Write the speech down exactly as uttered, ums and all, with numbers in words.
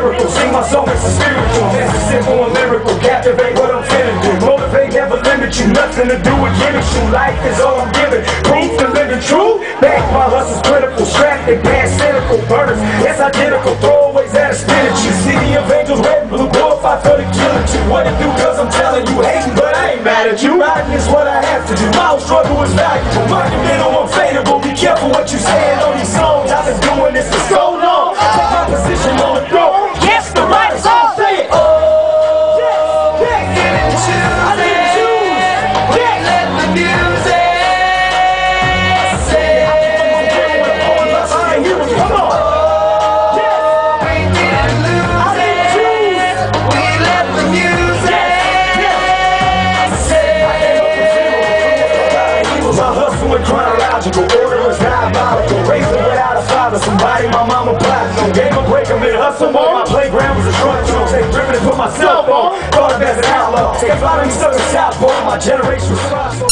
miracle. Sing my song, it's a spiritual. It's a simple and lyrical. Captivate what I'm feeling do. Motivate, never limit you. Nothing to do with gimmicks. You life is all I'm giving. Proof to living true. Back my hustle's critical. Strapped and past cynical. Burners, it's identical. Throwaways at a spinach. You city of angels, red and blue. Glorified for the killing you. What it do, cause I'm telling you. Hating, but I ain't mad at you. Riding is what I have to do. My own struggle is valuable. Monumental, unfadable. Be careful what you saying on these songs. I've been doing this for so long. Take my position on the throne. Yes, the right is all. Say it. Oh, yeah, yeah. I didn't choose. Yeah, let the music say. Come on. Yeah. We didn't lose. I didn't choose. We let the music say. My hustle and chronological order is diabolical. Raising without a father, somebody my mama platinum. Gave a break, I'm in hustle mode. My playground was a strong zone. Take ribbon and put myself on. Thought of as an outlaw. Take a lot of me stuck in South Pole. My generation was